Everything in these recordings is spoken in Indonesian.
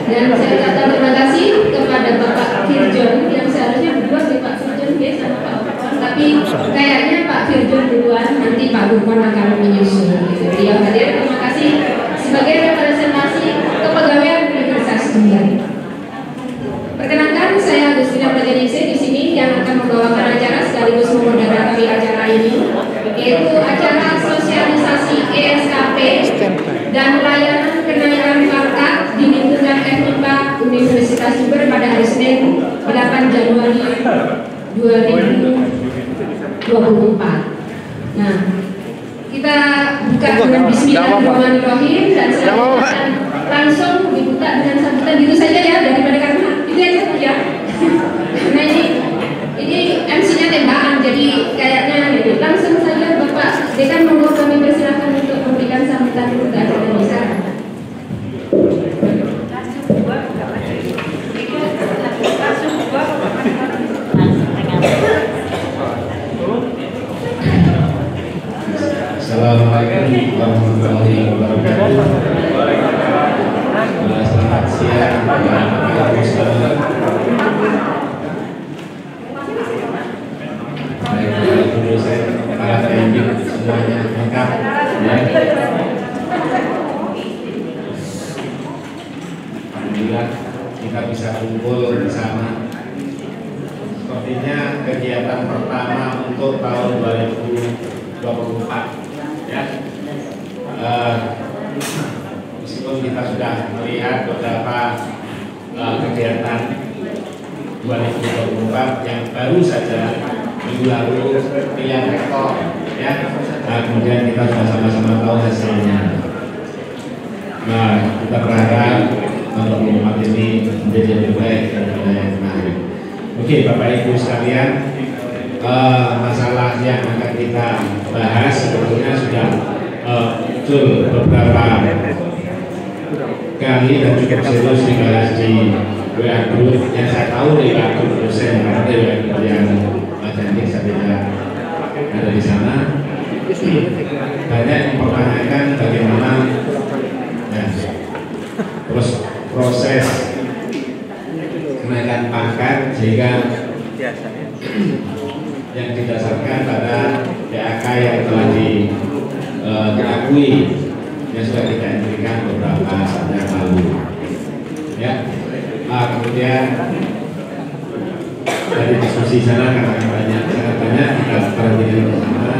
Dan saya ucapkan terima kasih kepada Bapak Firjon yang seharusnya berdua nih Pak Firjon ya sama Pak Gufron, tapi kayaknya Pak Firjon duluan, nanti Pak Gufron akan menyusul. Beliau hadir, terima kasih sebagai representasi kepegawaian Universitas Jember. Perkenalkan, saya Agustina Prajanise di sini yang akan membawakan acara sekaligus memoderatori acara ini, yaitu acara sosialisasi ESKP dan layanan kenaikan pangkat di lingkungan FMIPA Universitas Jember pada hari Senin 8 Januari 2024. Nah, kita buka dengan Bismillahirrahmanirrahim dan selanjutnya langsung dibuka dengan sambutan gitu saja ya, daripada karena itu aja ya. Nah ini MC-nya tembakan, jadi kayaknya langsung saja Bapak Dekan, monggo kami persilakan untuk memberikan sambutan untuk acara besar. Assalamualaikum warahmatullahi wabarakatuh. Selamat siang, Bapak Ustaz. Baik, dosen, para pendidik semuanya lengkap. Alhamdulillah kita bisa kumpul bersama. Sepertinya kegiatan pertama untuk tahun 2024. Ya, meskipun kita sudah melihat beberapa kegiatan 2024 yang baru saja minggu lalu pilihan rektor, ya, kemudian kita sudah sama-sama tahu hasilnya. Nah, kita berharap 2024 ini menjadi lebih baik daripada yang kemarin. Oke, Bapak Ibu sekalian, masalah yang akan kita bahas sebetulnya sudah muncul beberapa kali dan cukup serius dibahas di WA Group yang saya tahu di WA Group dosen, karena di WA Group yang cantik saya tidak ada di sana. Banyak yang mempertanyakan bagaimana ya, terus proses kenaikan pangkat sehingga yang didasarkan pada PAK yang telah diakui yang sudah kita berikan beberapa saat yang lalu. Ya, kemudian dari diskusi sana karena sangat banyak kita perhatikan bersama.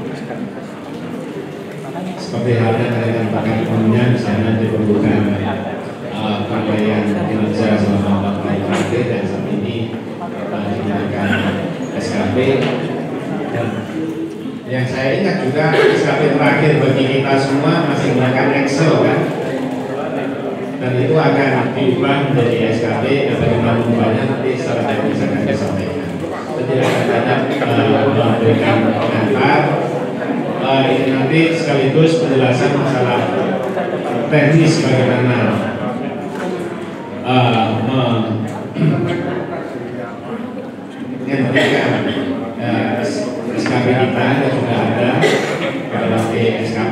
Seperti halnya kenaikan pangkat umumnya, misalnya diperlukan pakaian kinerja selama 4 tahun terakhir dan saat ini digunakan SKP. Dan yang saya ingat juga SKP terakhir bagi kita semua masih menggunakan Excel kan, dan itu akan diubah menjadi SKP dan bagaimana mengubahnya nanti secara teknis akan disampaikan. Jadi akan banyak memberikan pengantar ini nanti sekaligus penjelasan masalah teknis bagaimana memberikan SKP kita yang sudah ada ke dalam SKP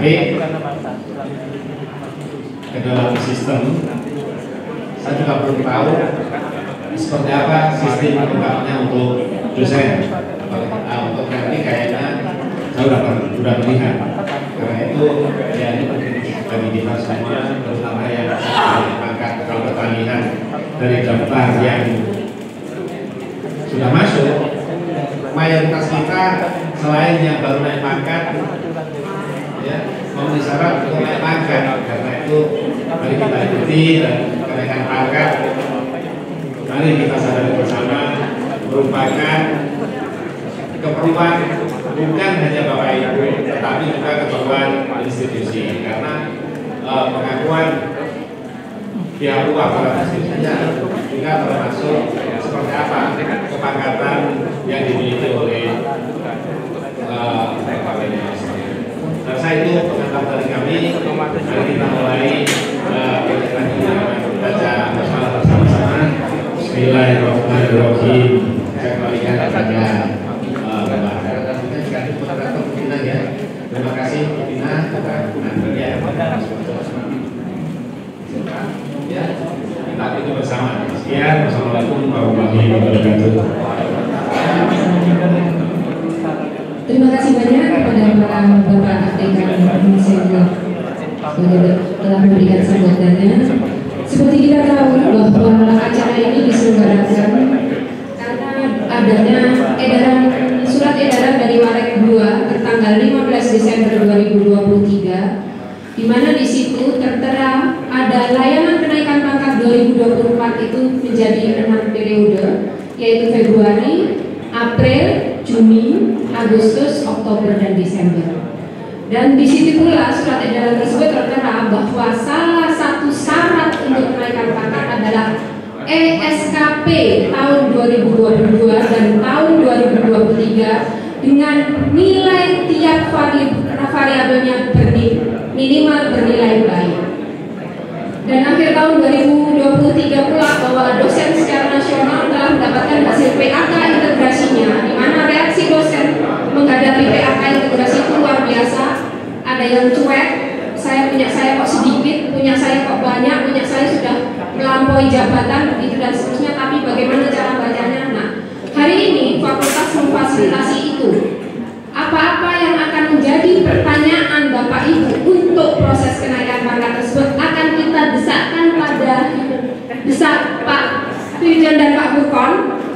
ke dalam sistem. Saya juga belum tahu seperti apa sistem lengkapnya untuk dosen. Untuk nanti kayaknya saya sudah melihat. Karena itu ya ini penting bagi kita semua, terutama yang pangkat kalau pertanian dari daftar yang sudah masuk. Mayoritas kita selain yang baru naik pangkat, ya, memenuhi syarat untuk naik pangkat. Karena itu mari kita ikuti dan kenaikan pangkat. Mari kita sadari bersama merupakan keperluan bukan hanya Bapak Ibu, tetapi juga keperluan institusi. Karena pengakuan pihak luar pada institusinya juga termasuk seperti apa kepangkatan yang dimiliki oleh dan saya itu pengantar dari kami. Mari kita mulai baca bersama bersama. Bismillahirrahmanirrahim. Saya kembalikan kepada terima kasih Tina atas pengantarnya. Ya, kita Sekian, Wassalamualaikum warahmatullahi wabarakatuh. Terima kasih banyak kepada para Bapak Dekan Senior telah memberikan sambutannya. Seperti kita tahu bahwa acara ini diselenggarakan karena adanya surat edaran dari Warek 2 tertanggal 15 Desember 2023, di mana di situ tertera ada layanan kenaikan pangkat 2024 itu menjadi 6 periode, yaitu Februari, April, Juni, Agustus, Oktober, dan Desember. Dan di situ pula surat edaran tersebut tertera bahwa salah satu syarat untuk kenaikan pangkat adalah ESKP tahun 2022 dan tahun 2023 dengan nilai tiap variabelnya minimal bernilai baik. Dan akhir tahun 2023 pula bahwa dosen secara nasional telah mendapatkan hasil PAK integrasinya, di mana reaksi dosen menghadapi PAK integrasi itu luar biasa. Ada yang cuek, punya saya kok sedikit, punya saya kok banyak, punya saya sudah melampaui jabatan, begitu dan seterusnya. Tapi bagaimana cara bacanya? Nah, hari ini fakultas memfasilitasi itu. Apa-apa yang akan menjadi pertanyaan Bapak Ibu untuk proses kenaikan pangkat tersebut akan kita desakkan pada Pak Firjan dan Pak Burkon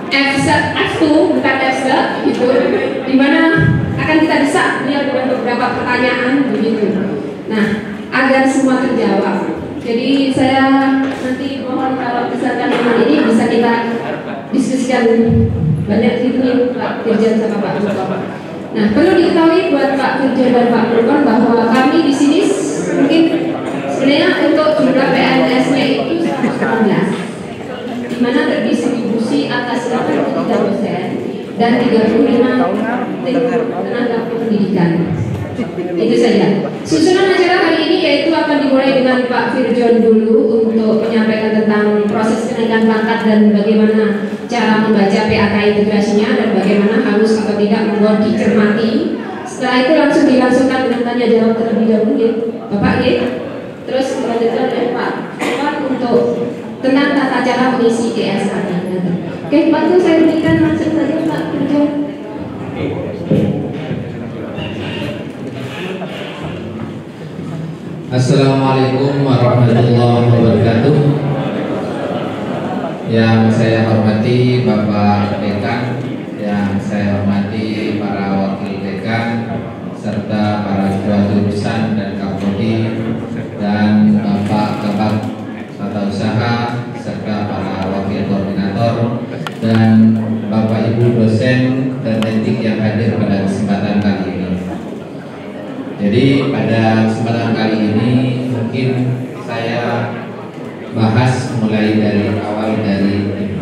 F2 bukan F gitu, dimana akan kita desak beliau dengan beberapa pertanyaan begitu. Nah, agar semua terjawab. Jadi saya nanti mohon kalau misalkan dengan ini bisa kita diskusikan banyak itu Pak Firjan sama Pak Burkon. Nah, perlu diketahui buat Pak Firjan dan Pak Burkon bahwa kami di sini mungkin sebenarnya untuk jumlah PNS-nya itu 119, di mana terdistribusi atas 83 dosen dan 35 tenaga pendidikan. Itu saja. Susunan acara hari ini yaitu akan dimulai dengan Pak Firjan dulu untuk menyampaikan tentang proses kenaikan pangkat dan bagaimana cara membaca PAK integrasinya dan bagaimana harus atau tidak membuat dicermati. Setelah itu langsung dilangsungkan dengan tanya jawab terlebih dahulu ya, Bapak ya. Terus selanjutnya oleh Pak untuk tentang tata cara mengisi DSA. Oke, Pak itu saya berikan langsung saja Pak Firjan. Assalamualaikum warahmatullahi wabarakatuh. Yang saya hormati Bapak Dekan, yang saya hormati para wakil dekan, serta para ketua jurusan dan kapodi, dan Bapak Kabak Tata Usaha, serta para wakil koordinator, dan Bapak Ibu dosen dan teknik yang hadir pada kesempatan kali ini. Jadi pada kesempatan kali ini mungkin saya bahas mulai dari awal dari ini.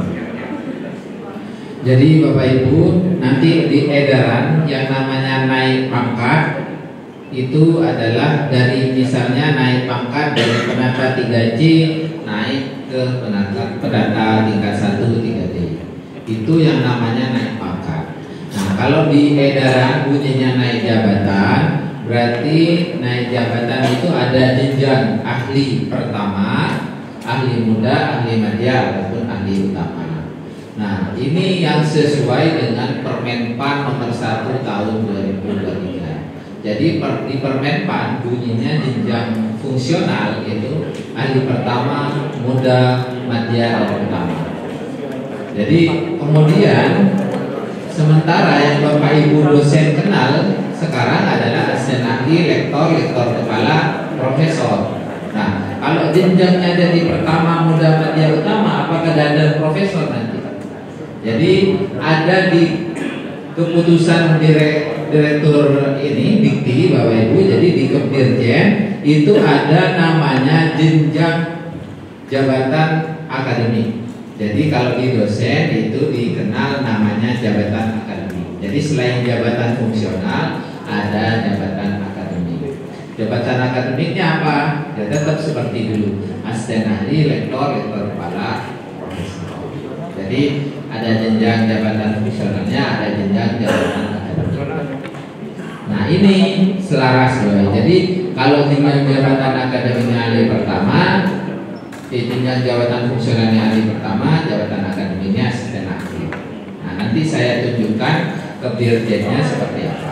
Jadi Bapak Ibu, nanti di edaran yang namanya naik pangkat itu adalah dari misalnya naik pangkat dari penata 3C naik ke penata tingkat 1 3D. Itu yang namanya naik pangkat. Nah, kalau di edaran bunyinya naik jabatan, berarti naik jabatan itu ada jenjang ahli pertama, ahli muda, ahli madya, ataupun ahli utama. Nah, ini yang sesuai dengan Permenpan nomor 1 tahun 2023. Jadi di Permenpan bunyinya jenjang fungsional itu ahli pertama, muda, madya, dan utama. Jadi kemudian sementara yang Bapak Ibu dosen kenal sekarang adalah asisten ahli, lektor, lektor kepala, profesor. Nah, kalau jenjangnya dari pertama, muda, madya, utama, apakah ada profesor nanti? Jadi ada di keputusan direktur ini dikti Bapak Ibu, jadi di Kepdirjen itu ada namanya jenjang jabatan akademik. Jadi kalau di dosen itu dikenal namanya jabatan akademik. Jadi selain jabatan fungsional ada jabatan akademik. Jabatan akademiknya apa? Ya tetap seperti dulu, asisten ahli, lektor, lektor kepala, profesor. Jadi ada jenjang jabatan fungsionalnya, ada jenjang jabatan akademik. Nah ini selaras loh. Jadi kalau jenjang jabatan akademiknya ahli pertama, jenjang jabatan fungsionalnya ahli pertama, jabatan akademiknya asisten ahli. Nah, nanti saya tunjukkan ke dirjennya seperti apa.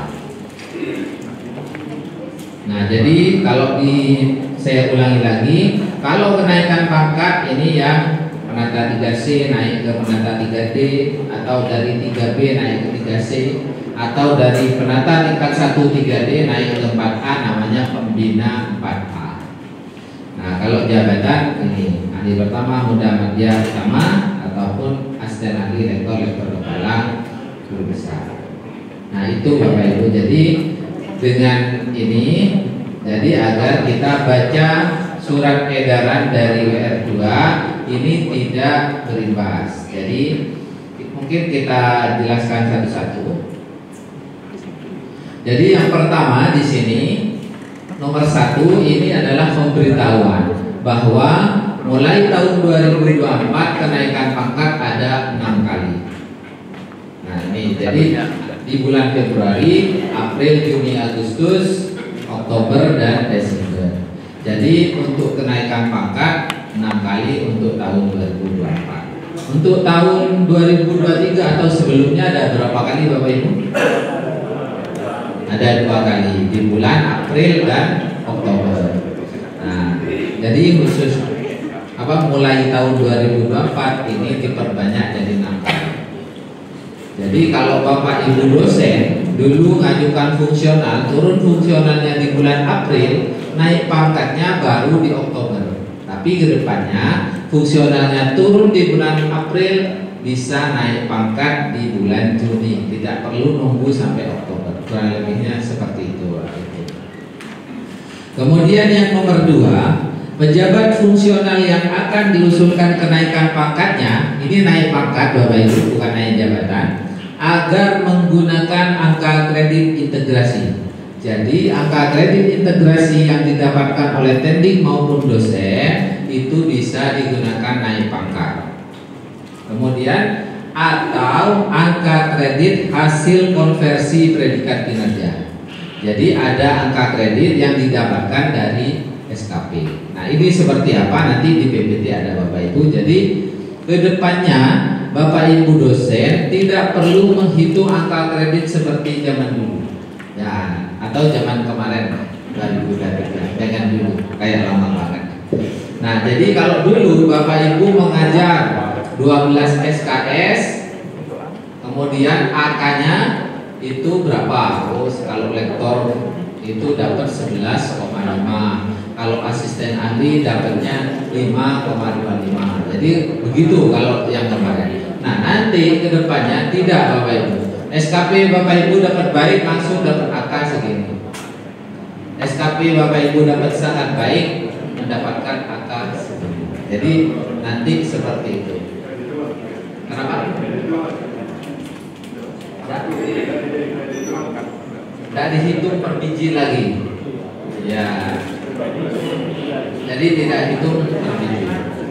Nah, jadi kalau saya ulangi lagi, kalau kenaikan pangkat ini yang penata 3C naik ke penata 3D, atau dari 3B naik ke 3C, atau dari penata tingkat 1 3D naik ke 4A, namanya pembina 4A. Nah, kalau jabatan ini ahli pertama, muda, madya, utama, ataupun asisten ahli, rektor, lektor kepala, guru besar. Nah, itu Bapak Ibu. Jadi dengan ini, jadi agar kita baca surat edaran dari WR2 ini tidak berimbas. Jadi mungkin kita jelaskan satu-satu. Jadi yang pertama di sini nomor 1 ini adalah pemberitahuan bahwa mulai tahun 2024 kenaikan pangkat ada 6 kali. Nah, ini jadi di bulan Februari, April, Juni, Agustus, Oktober, dan Desember. Jadi untuk kenaikan pangkat 6 kali untuk tahun 2024. Untuk tahun 2023 atau sebelumnya ada berapa kali Bapak Ibu? Ada 2 kali di bulan April dan Oktober. Nah, jadi khusus mulai tahun 2024 ini diperbanyak jadi 6 kali. Jadi kalau Bapak Ibu dosen dulu ngajukan fungsional, turun fungsionalnya di bulan April, naik pangkatnya baru di Oktober. Tapi kedepannya fungsionalnya turun di bulan April, bisa naik pangkat di bulan Juni, tidak perlu nunggu sampai Oktober. Kurang lebihnya seperti itu. Kemudian yang nomor 2, pejabat fungsional yang akan diusulkan kenaikan pangkatnya, ini naik pangkat Bapak Ibu, bukan naik jabatan, agar menggunakan angka kredit integrasi. Jadi angka kredit integrasi yang didapatkan oleh tendik maupun dosen itu bisa digunakan naik pangkat. Kemudian atau angka kredit hasil konversi predikat kinerja. Jadi ada angka kredit yang didapatkan dari SKP. Nah, ini seperti apa nanti di PPT ada Bapak Ibu. Jadi kedepannya Bapak Ibu dosen tidak perlu menghitung angka kredit seperti zaman dulu, ya, atau zaman kemarin 2023, jangan dulu, kayak lama banget. Nah, jadi kalau dulu Bapak Ibu mengajar 12 SKS, kemudian AK-nya itu berapa? Kalau lektor itu dapat 11,5. Kalau asisten ahli dapatnya 5,25. Jadi begitu kalau yang kemarin. Nah, nanti kedepannya tidak Bapak Ibu. SKP Bapak Ibu dapat baik langsung dapat AK segini. SKP Bapak Ibu dapat sangat baik mendapatkan AK segini. Jadi nanti seperti itu. Kenapa? Tidak dihitung per biji lagi. Ya. Jadi tidak hitung per biji.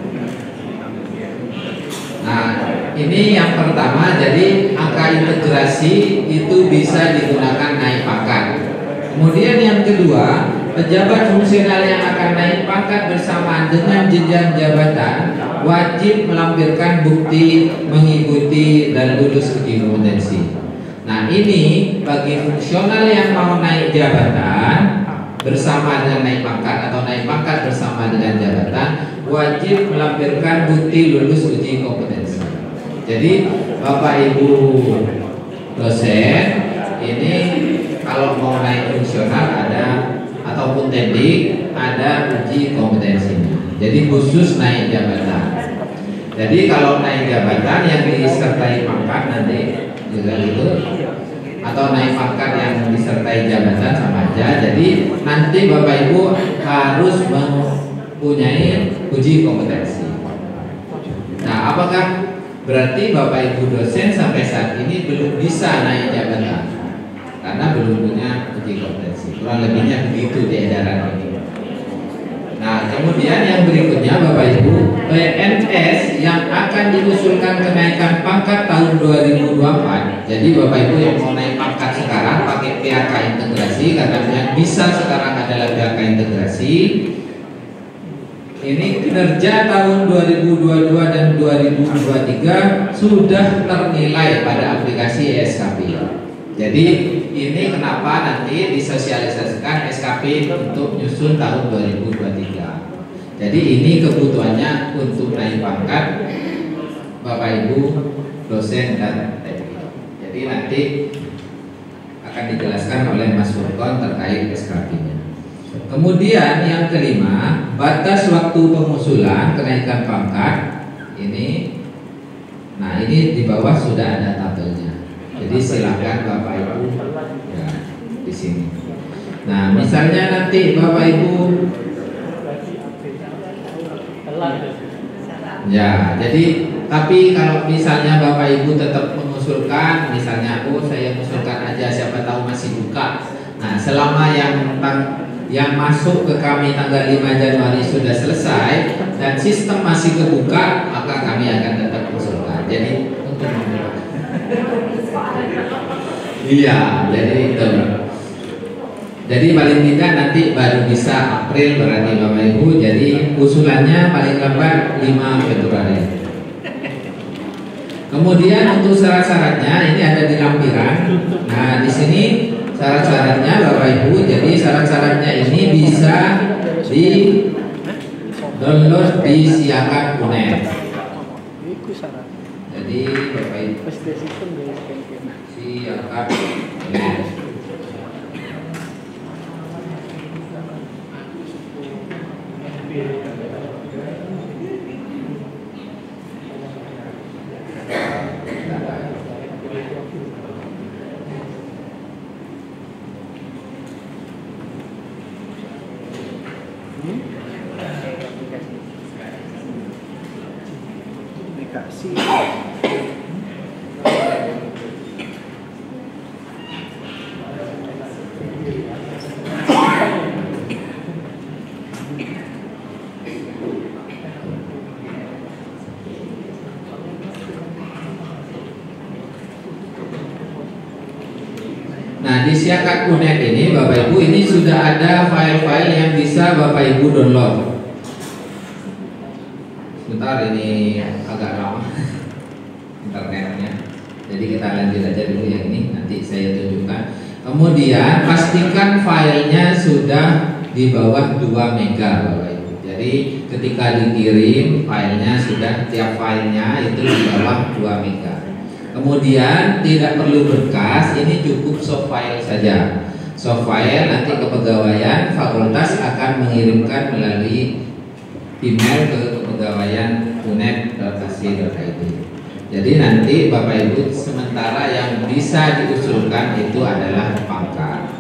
Nah, ini yang pertama. Jadi angka integrasi itu bisa digunakan naik pangkat. Kemudian yang kedua, pejabat fungsional yang akan naik pangkat bersamaan dengan jenjang jabatan wajib melampirkan bukti mengikuti dan lulus uji kompetensi. Nah, ini bagi fungsional yang mau naik jabatan bersama dengan naik pangkat atau naik pangkat bersama dengan jabatan wajib melampirkan bukti lulus uji kompetensi. Jadi Bapak Ibu dosen ini kalau mau naik fungsional ada ataupun tendik ada uji kompetensinya. Jadi khusus naik jabatan. Jadi kalau naik jabatan yang disertai pangkat nanti juga itu, atau naik pangkat yang disertai jabatan sama aja. Jadi nanti Bapak Ibu harus mempunyai uji kompetensi. Nah, apakah berarti Bapak Ibu dosen sampai saat ini belum bisa naik jabatan karena belum punya uji kompetensi? Kurang lebihnya begitu di edaran ini. Nah, kemudian yang berikutnya Bapak Ibu, PNS yang akan diusulkan kenaikan pangkat tahun 2024. Jadi Bapak Ibu yang mau naik pangkat sekarang pakai PAK integrasi, karena yang bisa sekarang adalah PAK integrasi. ini kinerja tahun 2022 dan 2023 sudah ternilai pada aplikasi SKP. Jadi ini kenapa nanti disosialisasikan SKP untuk nyusun tahun 2023. Jadi ini kebutuhannya untuk naik pangkat Bapak Ibu dosen dan teknik. Jadi nanti akan dijelaskan oleh Mas Furkon terkait SKP-nya. Kemudian yang kelima, batas waktu pengusulan kenaikan pangkat ini. Nah, ini di bawah sudah ada tabelnya. Jadi silakan Bapak Ibu ya di sini. Nah, misalnya nanti Bapak Ibu ya, jadi tapi kalau misalnya Bapak Ibu tetap mengusulkan, misalnya saya usulkan aja, siapa tahu masih buka. Nah, selama yang masuk ke kami tanggal 5 Januari sudah selesai dan sistem masih kebuka, maka kami akan tetap usulkan. Jadi untuk membuka. Iya, jadi itu. Jadi paling tidak nanti baru bisa April berarti Bapak Ibu. Jadi usulannya paling lambat 5 Februari. Kemudian untuk syarat-syaratnya ini ada di lampiran. Nah, di sini syarat-syaratnya Bapak Ibu. Jadi syarat-syaratnya ini bisa di download di Siakat UNED. Jadi Bapak Ibu Siakat UNED. Nah, di Siakat UNED ini Bapak Ibu ini sudah ada file-file yang bisa Bapak Ibu download. Sebentar, ini agak lama internetnya. Jadi kita lanjut aja dulu yang ini, nanti saya tunjukkan. Kemudian pastikan filenya sudah di bawah 2 mega Bapak Ibu. Jadi ketika dikirim filenya sudah, tiap filenya itu di bawah 2 mega. Kemudian tidak perlu berkas, ini cukup soft file saja. Soft file nanti kepegawaian fakultas akan mengirimkan melalui email ke kepegawaian uned.ac.id. Jadi nanti Bapak Ibu sementara yang bisa diusulkan itu adalah pangkat.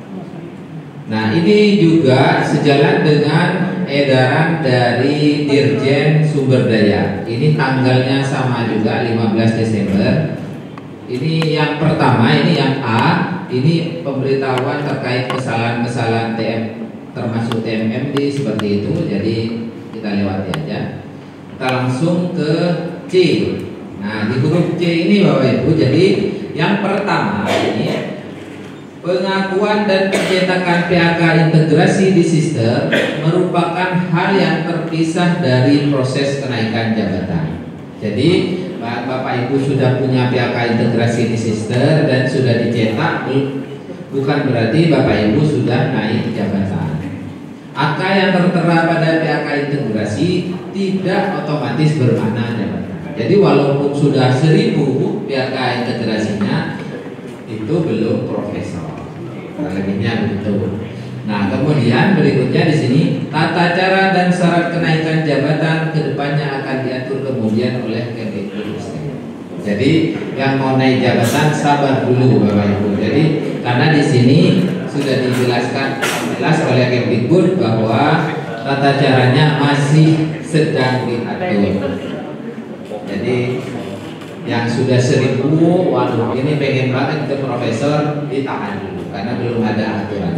Nah, ini juga sejalan dengan edaran dari Dirjen Sumber Daya. Ini tanggalnya sama juga 15 Desember. Ini yang pertama, ini yang A, ini pemberitahuan terkait kesalahan-kesalahan termasuk TMMD seperti itu. Jadi kita lewati aja. Kita langsung ke C. Nah, di huruf C ini Bapak Ibu, jadi yang pertama ini pengakuan dan pencetakan PAK integrasi di sistem merupakan hal yang terpisah dari proses kenaikan jabatan. Jadi Bapak Ibu sudah punya PAK integrasi di sistem dan sudah dicetak, bukan berarti Bapak Ibu sudah naik jabatan. AK yang tertera pada PAK integrasi tidak otomatis bermakna jabatan. Jadi walaupun sudah 1000 PAK integrasinya, itu belum profesor. Lebihnya begitu. Nah, kemudian berikutnya di sini tata cara dan syarat kenaikan jabatan kedepannya akan diatur kemudian oleh Kemdikbud. Jadi yang mau naik jabatan sabar dulu Bapak Ibu. Jadi karena di sini sudah dijelaskan jelas oleh Kemdikbud bahwa tata caranya masih sedang diatur. Jadi yang sudah 1000, waduh ini pengen banget ke profesor, ditahan dulu karena belum ada aturan.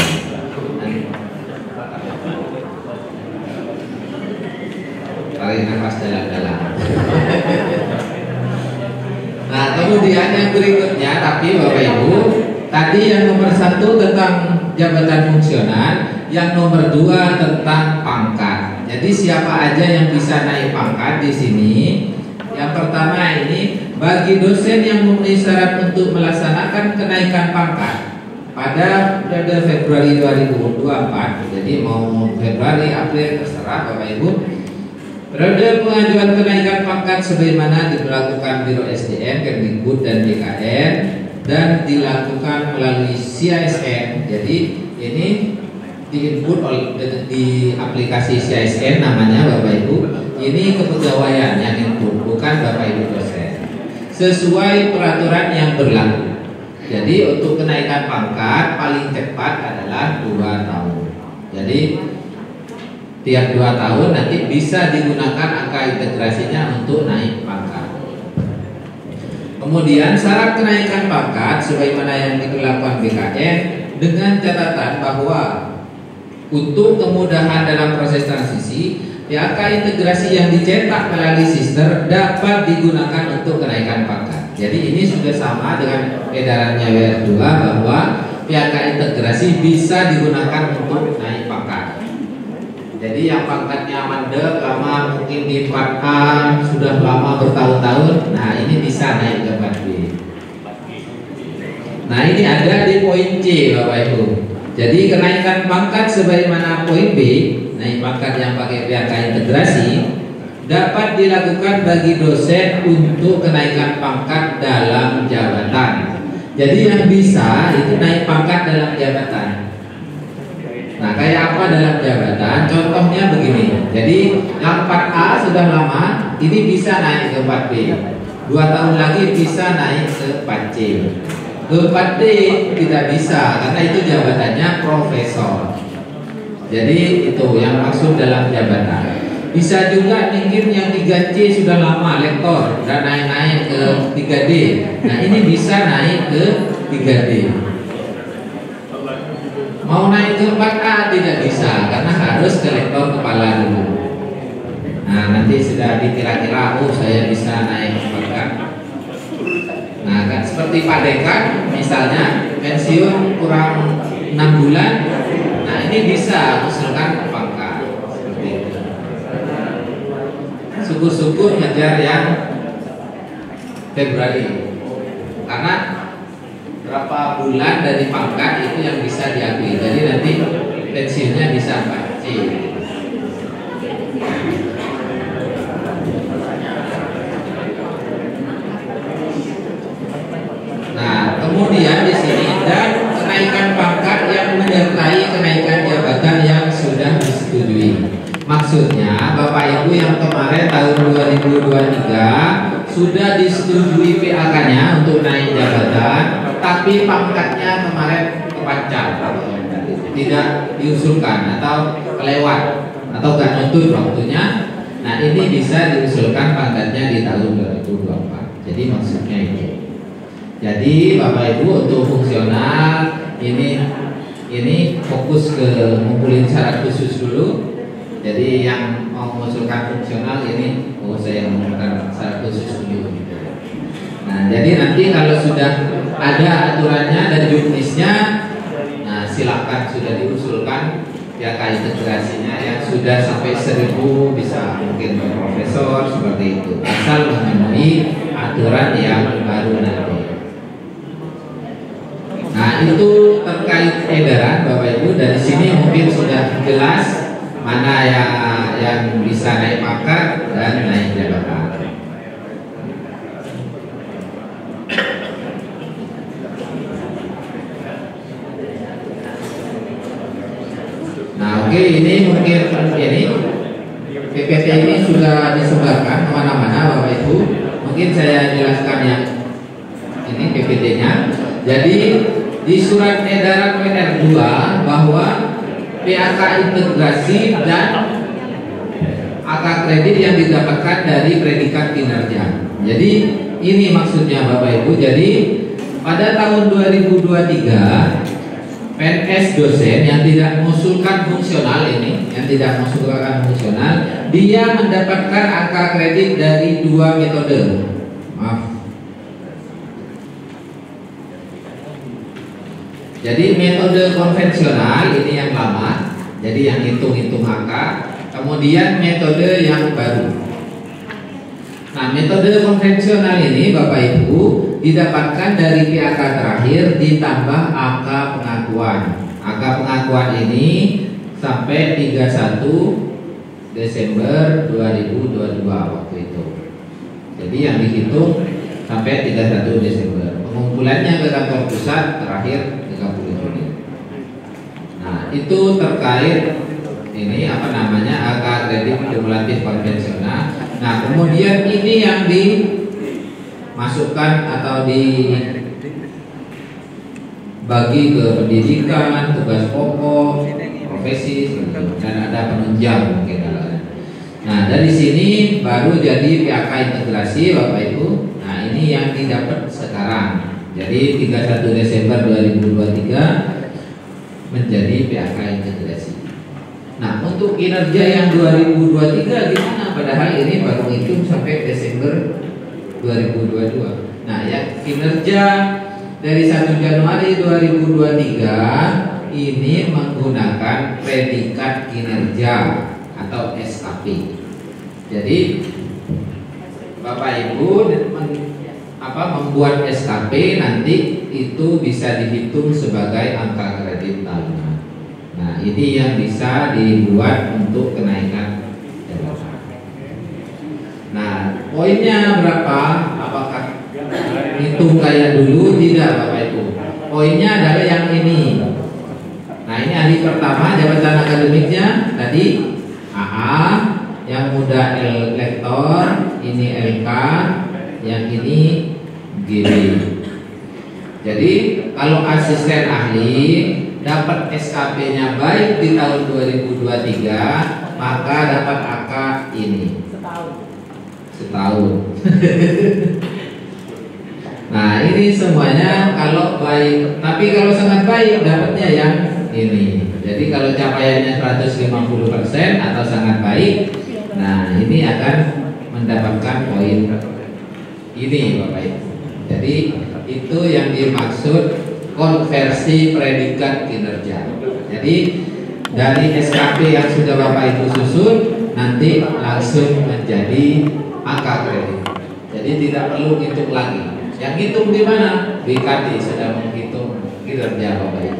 Tarik nafas dalam-dalam. Nah, kemudian yang berikutnya, tapi Bapak Ibu, tadi yang nomor 1 tentang jabatan fungsional, yang nomor 2 tentang pangkat. Jadi siapa aja yang bisa naik pangkat di sini? Yang pertama ini bagi dosen yang memenuhi syarat untuk melaksanakan kenaikan pangkat pada periode Februari 2024. Jadi mau Februari, April terserah Bapak Ibu. Periode pengajuan kenaikan pangkat sebagaimana dilakukan Biro SDM, Kemdikbud dan BKN dan dilakukan melalui CISN. Jadi ini diinput di aplikasi CISN namanya Bapak Ibu. Ini kepegawaian yang input, bukan Bapak Ibu dosen. Sesuai peraturan yang berlaku. Jadi untuk kenaikan pangkat paling cepat adalah 2 tahun. Jadi tiap 2 tahun nanti bisa digunakan angka integrasinya untuk naik pangkat. Kemudian syarat kenaikan pangkat sebagaimana yang dilakukan BKN dengan catatan bahwa untuk kemudahan dalam proses transisi, angka integrasi yang dicetak melalui sister dapat digunakan untuk kenaikan pangkat. Jadi ini sudah sama dengan edarannya WR2 bahwa angka integrasi bisa digunakan untuk naik pangkat. Jadi yang pangkatnya mandek lama mungkin di 4A sudah lama bertahun-tahun, nah ini bisa naik ke 4B. Nah ini ada di poin C Bapak Ibu. Jadi kenaikan pangkat sebagaimana poin B, naik pangkat yang pakai PHK integrasi dapat dilakukan bagi dosen untuk kenaikan pangkat dalam jabatan. Jadi yang bisa itu naik pangkat dalam jabatan. Nah kayak apa dalam jabatan? Contohnya begini. Jadi yang 4A sudah lama, ini bisa naik ke 4B. 2 tahun lagi bisa naik ke 4C. Ke 4D tidak bisa karena itu jabatannya profesor. Jadi itu yang maksud dalam jabatan. Bisa juga mungkin yang 3C sudah lama lektor dan naik-naik ke 3D. Nah ini bisa naik ke 3D. Mau naik ke 4A tidak bisa karena harus ke lektor kepala dulu. Nah nanti sudah dikira-kira saya bisa naik ke 4A. Nah kan seperti Pak Dekan misalnya pensiun kurang 6 bulan. Nah ini bisa usulkan pangkat seperti itu. Syukur-syukur ngejar yang Februari karena berapa bulan dari pangkat itu yang bisa diambil. Jadi nanti pensiunnya bisa 4C. Nah, kemudian di sini dan kenaikan pangkat yang menyertai kenaikan jabatan yang sudah disetujui. Maksudnya Bapak Ibu yang kemarin tahun 2023 sudah disetujui PAK-nya untuk naik jabatan, tapi pangkatnya kemarin kepancar, tidak diusulkan atau kelewat atau gak nuntut waktunya. Nah ini bisa diusulkan pangkatnya di tahun 2024. Jadi maksudnya itu. Jadi Bapak Ibu untuk fungsional ini fokus ke ngumpulin syarat khusus dulu. Jadi yang mau mengusulkan fungsional ini saya mengumpulkan syarat khusus dulu. Nah jadi nanti kalau sudah ada aturannya dan juknisnya, nah silakan sudah diusulkan ya integrasinya yang sudah sampai 1000 bisa mungkin profesor seperti itu asal memenuhi aturan yang baru nanti. Nah itu terkait edaran Bapak Ibu. Dari sini mungkin sudah jelas mana yang bisa naik pangkat dan naik jabatan. Nah oke, ini mungkin ini PPT ini sudah disebarkan kemana-mana Bapak Ibu. Mungkin saya jelaskan yang ini PPT-nya. Jadi di surat edaran WR2 bahwa PAK integrasi dan angka kredit yang didapatkan dari predikat kinerja. Jadi ini maksudnya Bapak Ibu. Jadi pada tahun 2023 PNS dosen yang tidak mengusulkan fungsional ini, yang tidak mengusulkan fungsional, dia mendapatkan angka kredit dari 2 metode. Maaf. Jadi metode konvensional ini yang lama, jadi yang hitung-hitung angka. Kemudian metode yang baru. Nah, metode konvensional ini Bapak Ibu didapatkan dari PAK terakhir ditambah angka pengakuan. Angka pengakuan ini sampai 31 Desember 2022 waktu itu. Jadi yang dihitung sampai 31 Desember. Pengumpulannya ke kantor pusat terakhir 30 Juni. Nah, itu terkait ini apa namanya angka kredit kumulatif konvensional. Nah, kemudian ini yang dimasukkan atau dibagi ke pendidikan, tugas pokok, profesi, dan ada penunjang mungkin. Nah, dari sini baru jadi PAK integrasi Bapak Ibu. Nah, ini yang didapat sekarang. Jadi 31 Desember 2023 menjadi PAK integrasi. Nah, untuk kinerja yang 2023 gimana? Padahal ini baru hitung sampai Desember 2022. Nah, ya kinerja dari 1 Januari 2023 ini menggunakan predikat kinerja atau SKP. Jadi Bapak Ibu membuat SKP nanti itu bisa dihitung sebagai angka kredit tahunan. Nah, ini yang bisa dibuat untuk kenaikan jabatan. Nah, poinnya berapa? Apakah hitung kayak dulu? Tidak Bapak Ibu. Poinnya adalah yang ini. Nah, ini ahli pertama jabatan akademiknya tadi AA, yang muda lektor, ini LK, yang ini GB. Jadi kalau asisten ahli dapat SKP-nya baik di tahun 2023, maka dapat angka ini setahun. Nah, ini semuanya kalau baik, tapi kalau sangat baik dapatnya yang ini. Jadi kalau capaiannya 150% atau sangat baik, nah ini akan mendapatkan poin ini Bapak Ibu. Jadi itu yang dimaksud konversi predikat kinerja. Jadi dari SKP yang sudah Bapak Ibu susun nanti langsung menjadi angka kredit. Jadi tidak perlu hitung lagi. Yang hitung di mana? BKT sedang menghitung kinerja Bapak Ibu.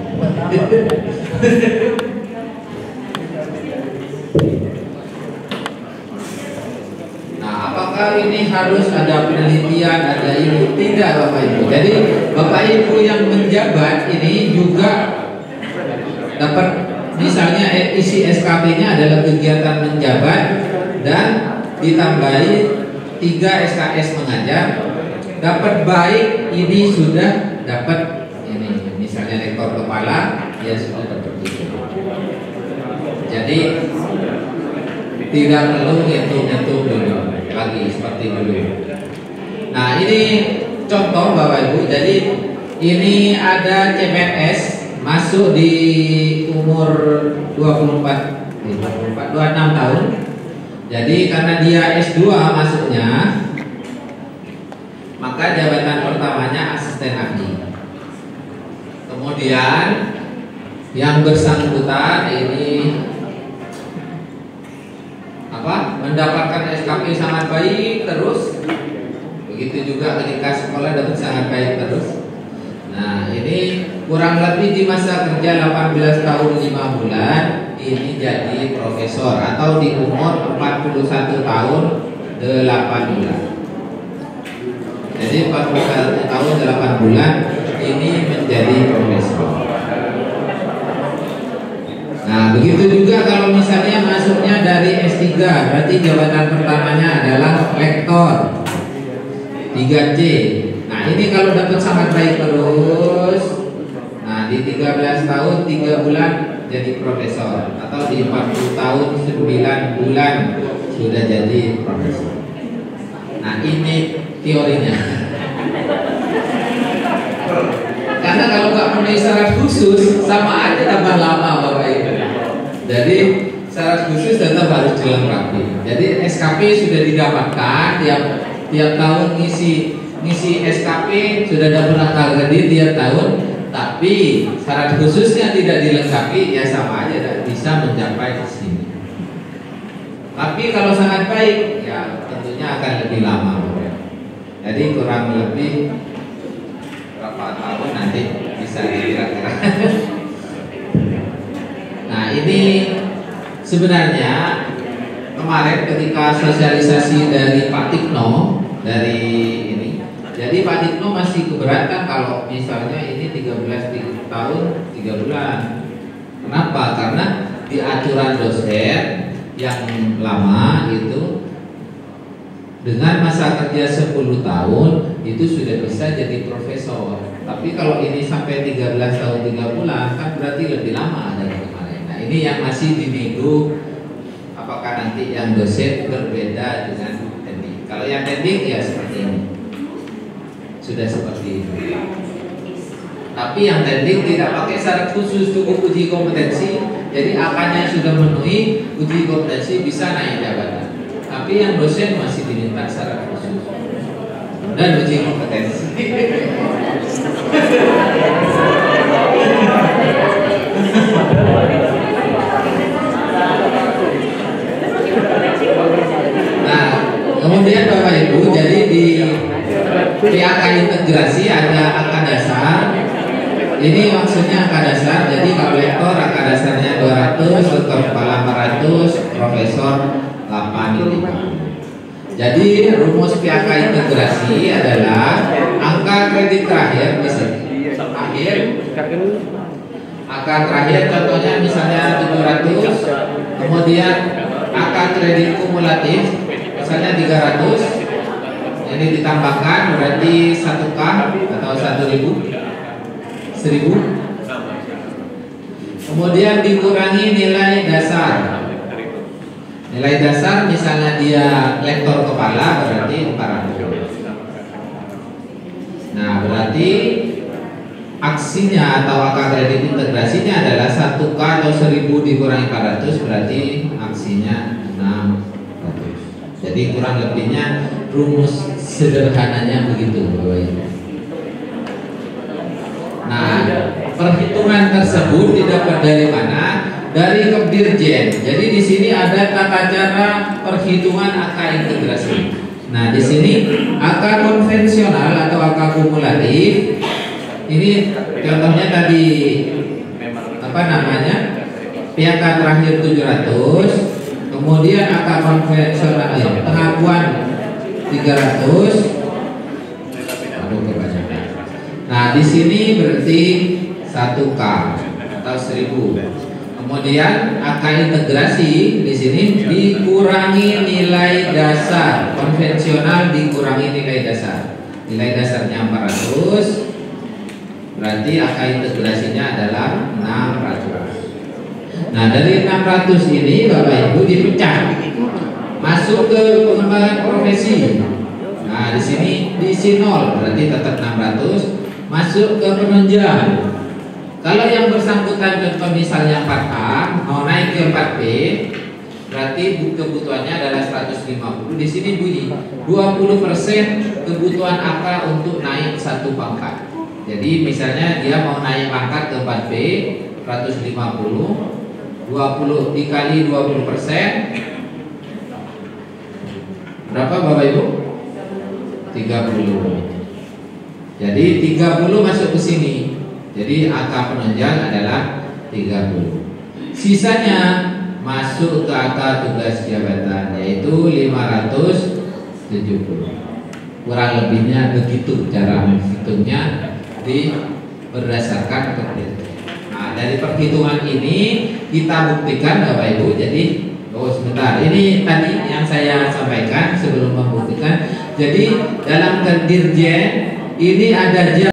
Nah, apakah ini harus ada penelitian, ada ini? Tidak Bapak Ibu. Jadi Bapak Ibu yang menjabat ini juga dapat, misalnya isi SKP-nya adalah kegiatan menjabat dan ditambahi 3 SKS mengajar, dapat baik ini sudah dapat ini, misalnya rektor kepala ya sudah dapat itu. Jadi tidak perlu hitung-hitung dulu lagi seperti dulu. Nah, ini contoh Bapak Ibu. Jadi ini ada CPNS masuk di umur 26 tahun. Jadi karena dia S2 masuknya, maka jabatan pertamanya asisten ahli. Kemudian yang bersangkutan ini mendapatkan SKP sangat baik terus. Begitu juga ketika sekolah dapat sangat baik terus. Nah, ini kurang lebih di masa kerja 18 tahun 5 bulan ini jadi profesor, atau di umur 41 tahun 8 bulan. Jadi 41 tahun 8 bulan ini menjadi profesor. Nah, begitu juga kalau misalnya masuknya dari S3, berarti jabatan pertamanya adalah lektor 3C. Nah, ini kalau dapat sangat baik terus, nah di 13 tahun 3 bulan jadi profesor, atau di 40 tahun 9 bulan sudah jadi profesor. Nah, ini teorinya. Karena kalau nggak memenuhi syarat khusus, sama aja tambah lama Bapak Ibu. Jadi syarat khusus tetap harus dilengkapi. Jadi SKP sudah didapatkan, tiap tahun ngisi SKP sudah dapat angka kredit tiap tahun, tapi syarat khususnya tidak dilengkapi, ya sama aja tidak bisa mencapai di sini. Tapi kalau sangat baik, ya tentunya akan lebih lama. Jadi kurang lebih berapa tahun nanti bisa dikira-kira. Nah, ini sebenarnya kemarin ketika sosialisasi dari Pak Tikno dari ini, jadi Pak Tikno masih keberatan kalau misalnya ini 13 tahun 3 bulan. Kenapa? Karena di aturan dosen yang lama itu dengan masa kerja 10 tahun itu sudah bisa jadi profesor. Tapi kalau ini sampai 13 tahun 3 bulan kan berarti lebih lama dari kemarin. Nah, ini yang masih dinego, apakah nanti yang dosen berbeda dengan teknik. Kalau yang teknik ya seperti ini, sudah seperti ini. Tapi yang teknik tidak pakai syarat khusus cukup uji kompetensi, jadi akarnya sudah memenuhi uji kompetensi bisa naik jabatan. Tapi yang dosen masih diminta syarat khusus dan uji kompetensi. Nah, kemudian Bapak Ibu, jadi di PAK integrasi ada angka dasar. Ini maksudnya angka dasar. Jadi kalau lektor angka dasarnya 200, lektor kepala 400, profesor 85. Jadi rumus PAK integrasi adalah angka kredit terakhir angka terakhir contohnya misalnya 700, kemudian angka kredit kumulatif misalnya 300, ini ditambahkan berarti 1K atau 1.000. Kemudian dikurangi nilai dasar. Nilai dasar misalnya dia lektor kepala berarti 400. Nah, berarti aksinya atau angka kredit integrasinya adalah 1K atau 1.000 dikurangi 400 berarti aksinya 600. Jadi kurang lebihnya rumus sederhananya begitu, Bapak Ibu. Nah, perhitungan tersebut didapat dari mana? Dari Kepdirjen. Jadi di sini ada tata cara perhitungan angka integrasi. Nah, di sini angka konvensional atau angka kumulatif. Ini contohnya tadi apa namanya? PAK terakhir 700. Kemudian angka konvensional pengakuan 300. Nah, di sini berarti 1K atau 1.000. Kemudian angka integrasi di sini dikurangi nilai dasar konvensional, dikurangi nilai dasar. Nilai dasarnya 400, berarti angka integrasinya adalah 600. Nah, dari 600 ini Bapak Ibu dipecah masuk ke pengembangan profesi. Nah, di sini diisi 0 berarti tetap 600. Masuk ke penunjang. Kalau yang bersangkutan contoh misalnya 4A mau naik ke 4B, berarti kebutuhannya adalah 150. Di sini bunyi 20% kebutuhan AK untuk naik satu pangkat. Jadi misalnya dia mau naik pangkat ke 4B 150, 20 dikali 20%, berapa Bapak Ibu? 30. Jadi 30 masuk ke sini. Jadi angka penunjang adalah 30. Sisanya masuk ke angka tugas jabatan yaitu 570. Kurang lebihnya begitu cara menghitungnya berdasarkan Kepdirjen. Nah, dari perhitungan ini kita buktikan Bapak Ibu. Jadi sebentar, ini tadi yang saya sampaikan sebelum membuktikan. Jadi dalam Kepdirjen ini ada